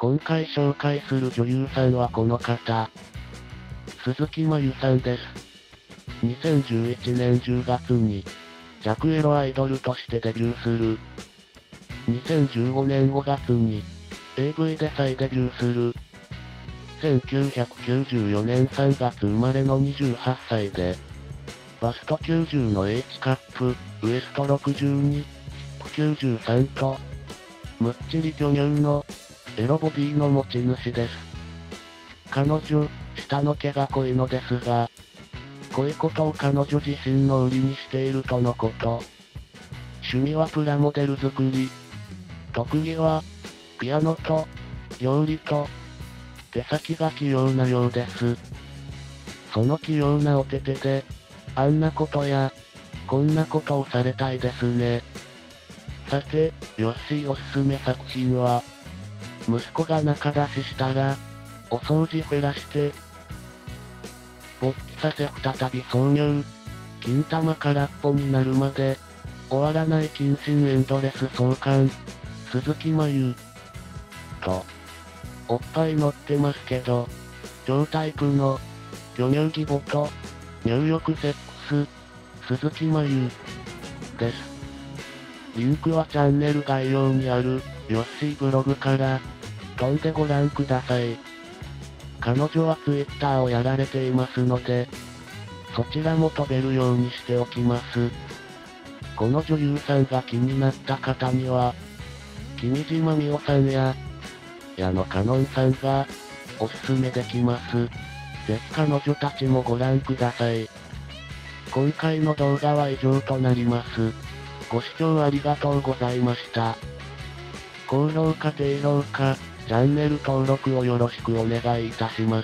今回紹介する女優さんはこの方。鈴木まゆさんです。2011年10月に、弱エロアイドルとしてデビューする。2015年5月に、AV で再デビューする。1994年3月生まれの28歳で、バスト90の H カップ、ウエスト62、ヒップ93と、むっちり巨乳の、エロボディの持ち主です。彼女、下の毛が濃いのですが、濃いことを彼女自身の売りにしているとのこと。趣味はプラモデル作り。特技は、ピアノと、料理と、手先が器用なようです。その器用なお手手で、あんなことや、こんなことをされたいですね。さて、ヨッシーおすすめ作品は、息子が中出ししたら、お掃除減らして、勃起させ再び挿入、金玉空っぽになるまで、終わらない謹慎エンドレス相関、鈴木まゆ。と、おっぱい乗ってますけど、超タイプの、巨乳義母と、入浴セックス、鈴木まゆ。です。リンクはチャンネル概要にある、ヨッシーブログから、飛んでご覧ください。彼女は Twitter をやられていますので、そちらも飛べるようにしておきます。この女優さんが気になった方には、君島美桜さんや、矢野かのんさんが、おすすめできます。ぜひ彼女たちもご覧ください。今回の動画は以上となります。ご視聴ありがとうございました。高評価低評価、チャンネル登録をよろしくお願いいたします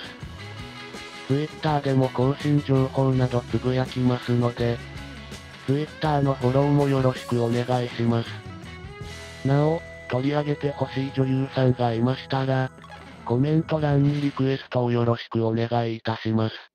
。Twitter でも更新情報などつぶやきますので、Twitter のフォローもよろしくお願いします。なお、取り上げてほしい女優さんがいましたら、コメント欄にリクエストをよろしくお願いいたします。